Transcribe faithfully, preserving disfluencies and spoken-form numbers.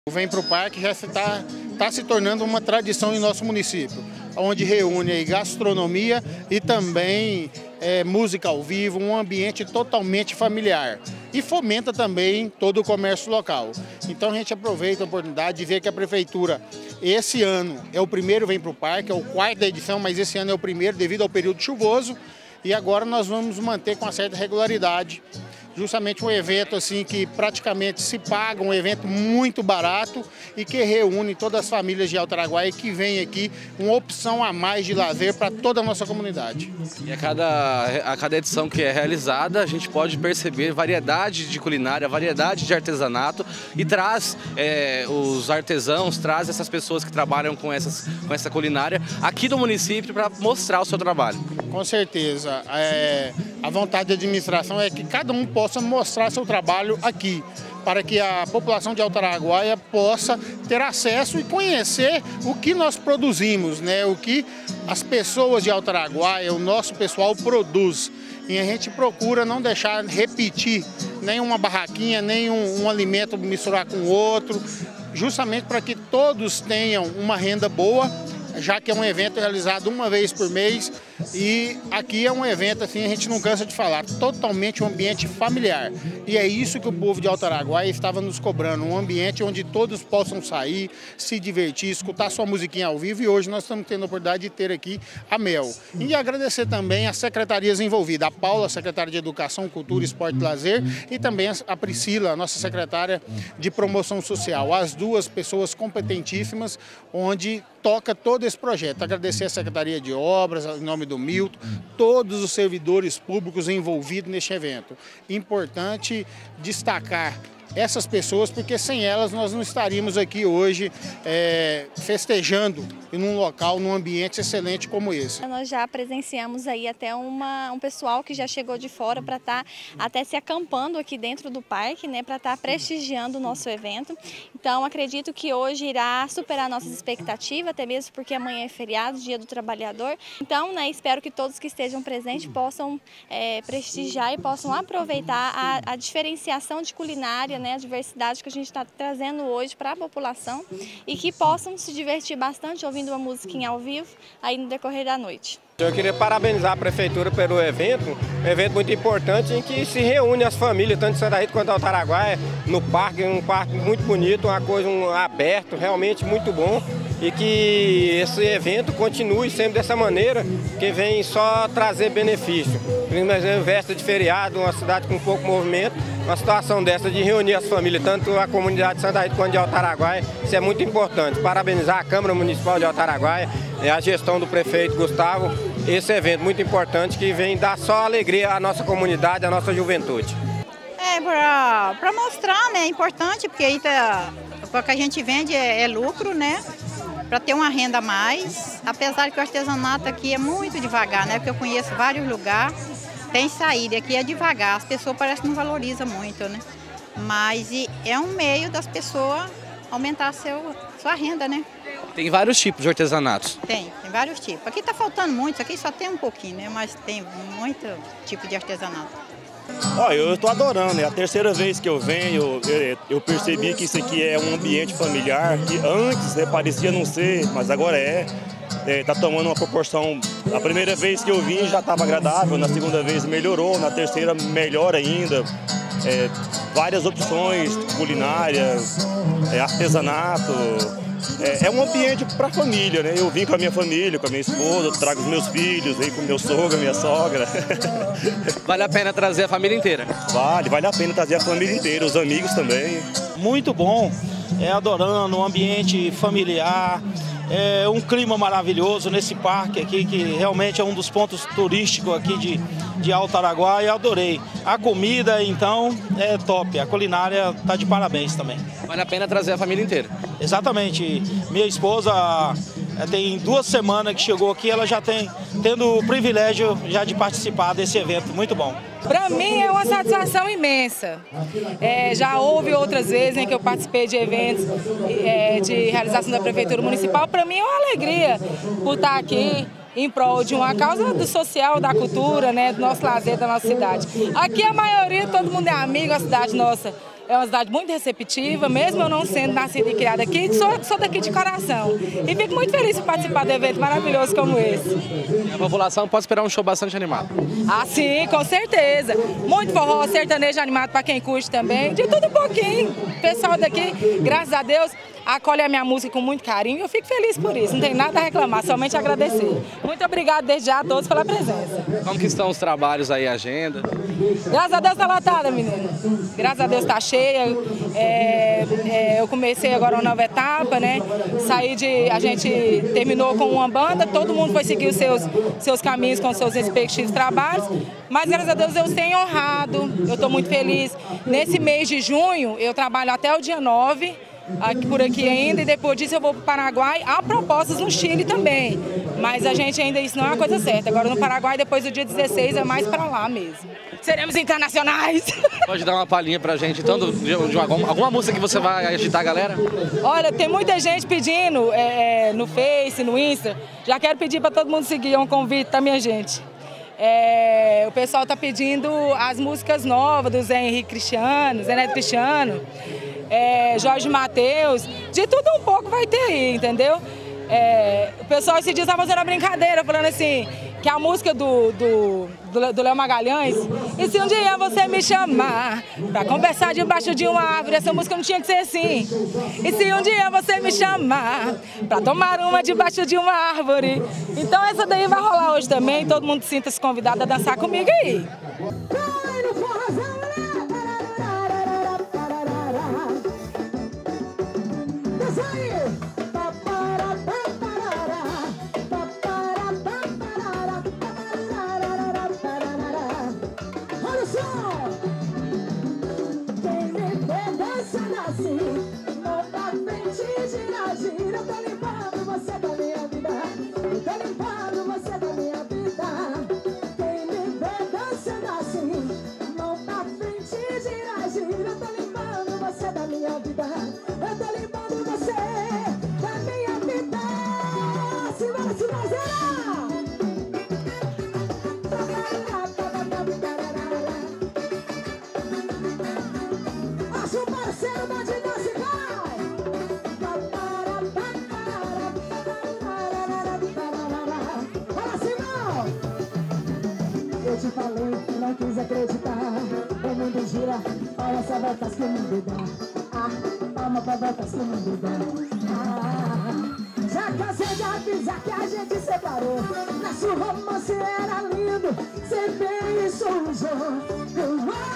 O Vem Pro Parque já está tá se tornando uma tradição em nosso município, onde reúne aí gastronomia e também é, música ao vivo, um ambiente totalmente familiar. E fomenta também todo o comércio local. Então a gente aproveita a oportunidade de ver que a Prefeitura, esse ano é o primeiro Vem Pro Parque, é o quarto da edição, mas esse ano é o primeiro devido ao período chuvoso. E agora nós vamos manter com uma certa regularidade, justamente um evento assim que praticamente se paga, um evento muito barato e que reúne todas as famílias de Alto Araguaia que vem aqui, uma opção a mais de lazer para toda a nossa comunidade. E a cada, a cada edição que é realizada, a gente pode perceber variedade de culinária, variedade de artesanato e traz é, os artesãos, traz essas pessoas que trabalham com, essas, com essa culinária aqui do município para mostrar o seu trabalho. Com certeza. É, a vontade da administração é que cada um possa mostrar seu trabalho aqui, para que a população de Alto Araguaia possa ter acesso e conhecer o que nós produzimos, né? O que as pessoas de Alto Araguaia, o nosso pessoal produz. E a gente procura não deixar repetir nenhuma barraquinha, nenhum um alimento misturar com o outro, justamente para que todos tenham uma renda boa, já que é um evento realizado uma vez por mês e aqui é um evento, assim, a gente não cansa de falar, totalmente um ambiente familiar. E é isso que o povo de Alto Araguaia estava nos cobrando, um ambiente onde todos possam sair, se divertir, escutar sua musiquinha ao vivo, e hoje nós estamos tendo a oportunidade de ter aqui a Mel. E agradecer também as secretarias envolvidas, a Paula, secretária de Educação, Cultura, Esporte e Lazer, e também a Priscila, nossa secretária de Promoção Social, as duas pessoas competentíssimas, onde toca todo esse projeto. Agradecer a Secretaria de Obras, em nome do Milton, todos os servidores públicos envolvidos neste evento. Importante destacar essas pessoas, porque sem elas nós não estaríamos aqui hoje é, festejando em um local, num ambiente excelente como esse. Nós já presenciamos aí até uma, um pessoal que já chegou de fora para estar até se acampando aqui dentro do parque, né, para estar prestigiando o nosso evento. Então acredito que hoje irá superar nossas expectativas, até mesmo porque amanhã é feriado, Dia do Trabalhador. Então, né, espero que todos que estejam presentes possam é, prestigiar e possam aproveitar a, a diferenciação de culinária, né, a diversidade que a gente está trazendo hoje para a população e que possam se divertir bastante ouvindo uma musiquinha ao vivo aí no decorrer da noite. Eu queria parabenizar a Prefeitura pelo evento, um evento muito importante em que se reúne as famílias, tanto de Santa Rita quanto de Alto Araguaia, no parque, um parque muito bonito, uma coisa um, aberto, realmente muito bom. E que esse evento continue sempre dessa maneira, que vem só trazer benefício. Em véspera de feriado, uma cidade com pouco movimento, uma situação dessa de reunir as famílias, tanto a comunidade de Santa Rita quanto de Alto Araguaia, isso é muito importante. Parabenizar a Câmara Municipal de Alto Araguaia, a gestão do prefeito Gustavo, esse evento muito importante que vem dar só alegria à nossa comunidade, à nossa juventude. É, para mostrar, né, é importante, porque aí tá, o que a gente vende é, é lucro, né? Para ter uma renda a mais, apesar que o artesanato aqui é muito devagar, né? Porque eu conheço vários lugares, tem saída, aqui é devagar, as pessoas parecem que não valorizam muito, né? Mas é um meio das pessoas aumentar seu, sua renda, né? Tem vários tipos de artesanatos. Tem, tem vários tipos. Aqui está faltando muito, aqui só tem um pouquinho, né? Mas tem muito tipo de artesanato. Olha, eu estou adorando, é a terceira vez que eu venho, eu, eu percebi que isso aqui é um ambiente familiar, que antes, né, parecia não ser, mas agora é. Está tomando uma proporção, a primeira vez que eu vim já estava agradável, na segunda vez melhorou, na terceira melhor ainda. É, várias opções culinárias, é, artesanato. É, é um ambiente para a família, né? Eu vim com a minha família, com a minha esposa, trago os meus filhos, aí com meu sogro, minha sogra. Vale a pena trazer a família inteira? Vale, vale a pena trazer a família inteira, os amigos também. Muito bom, é adorando um ambiente familiar, é um clima maravilhoso nesse parque aqui, que realmente é um dos pontos turísticos aqui de, de Alto Araguaia, adorei. A comida, então, é top, a culinária está de parabéns também. Vale a pena trazer a família inteira? Exatamente, minha esposa tem duas semanas que chegou aqui, ela já tem tendo o privilégio já de participar desse evento, muito bom. Para mim é uma satisfação imensa. É, já houve outras vezes em que eu participei de eventos é, de realização da Prefeitura Municipal. Para mim é uma alegria por estar aqui em prol de uma causa do social, da cultura, né, do nosso lazer, da nossa cidade. Aqui a maioria, todo mundo é amigo, a cidade nossa é uma cidade muito receptiva, mesmo eu não sendo nascida e criada aqui, sou, sou daqui de coração. E fico muito feliz de participar de um evento maravilhoso como esse. E a população pode esperar um show bastante animado. Ah, sim, com certeza. Muito forró, sertanejo animado para quem curte também, de tudo um pouquinho. O pessoal daqui, graças a Deus, acolhe a minha música com muito carinho e eu fico feliz por isso, não tem nada a reclamar, somente agradecer. Muito obrigada desde já a todos pela presença. Como que estão os trabalhos aí, a agenda? Graças a Deus está lotada, menina. Graças a Deus está cheia. É, é, eu comecei agora uma nova etapa, né? Saí de... A gente terminou com uma banda, todo mundo foi seguir os seus, seus caminhos com seus respectivos trabalhos, mas graças a Deus eu tenho honrado, eu estou muito feliz. Nesse mês de junho, eu trabalho até o dia nove, aqui, por aqui ainda, e depois disso eu vou para o Paraguai. Há propostas no Chile também, mas a gente ainda, isso não é uma coisa certa. Agora no Paraguai, depois do dia dezesseis, é mais para lá mesmo. Seremos internacionais. Pode dar uma palhinha pra gente, então, de, de uma, alguma música que você vai agitar a galera? Olha, tem muita gente pedindo é, no Face, no Insta. Já quero pedir para todo mundo seguir, é um convite, tá, minha gente? É, o pessoal tá pedindo as músicas novas do Zé Henrique Cristiano, Zé Neto Cristiano, é, Jorge Mateus, de tudo um pouco vai ter aí, entendeu? É, o pessoal esse dia estava fazendo uma brincadeira, falando assim, que a música do, do, do Léo Magalhães, e se um dia você me chamar pra conversar debaixo de uma árvore, essa música não tinha que ser assim. E se um dia você me chamar pra tomar uma debaixo de uma árvore. Então essa daí vai rolar hoje também, todo mundo sinta-se convidado a dançar comigo aí. Eu te falei, não quis acreditar. O mundo gira, olha só voltas que o mundo dá. Ah, palma pra voltas que o mundo dá. Ah, já cansei de avisar que a gente separou. Nosso romance era lindo, você veio e sujou.